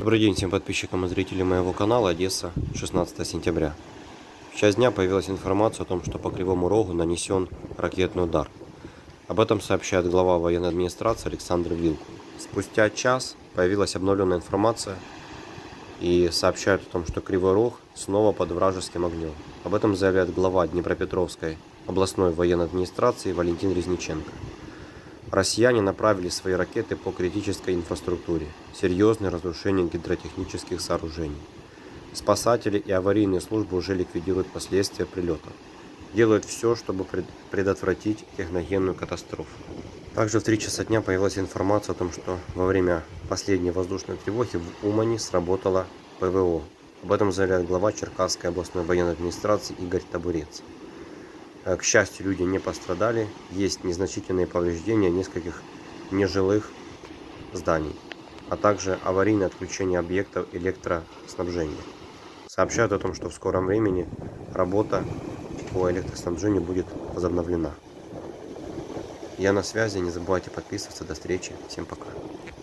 Добрый день всем подписчикам и зрителям моего канала. Одесса, 16 сентября. В час дня появилась информация о том, что по Кривому Рогу нанесен ракетный удар. Об этом сообщает глава военной администрации Александр Вилкул. Спустя час появилась обновленная информация и сообщают о том, что Кривой Рог снова под вражеским огнем. Об этом заявляет глава Днепропетровской областной военной администрации Валентин Резниченко. Россияне направили свои ракеты по критической инфраструктуре. Серьезные разрушения гидротехнических сооружений. Спасатели и аварийные службы уже ликвидируют последствия прилета. Делают все, чтобы предотвратить техногенную катастрофу. Также в 3 часа дня появилась информация о том, что во время последней воздушной тревоги в Умани сработало ПВО. Об этом заявляет глава Черкасской областной военной администрации Игорь Табурец. К счастью, люди не пострадали, есть незначительные повреждения нескольких нежилых зданий, а также аварийное отключение объектов электроснабжения. Сообщают о том, что в скором времени работа по электроснабжению будет возобновлена. Я на связи, не забывайте подписываться, до встречи, всем пока.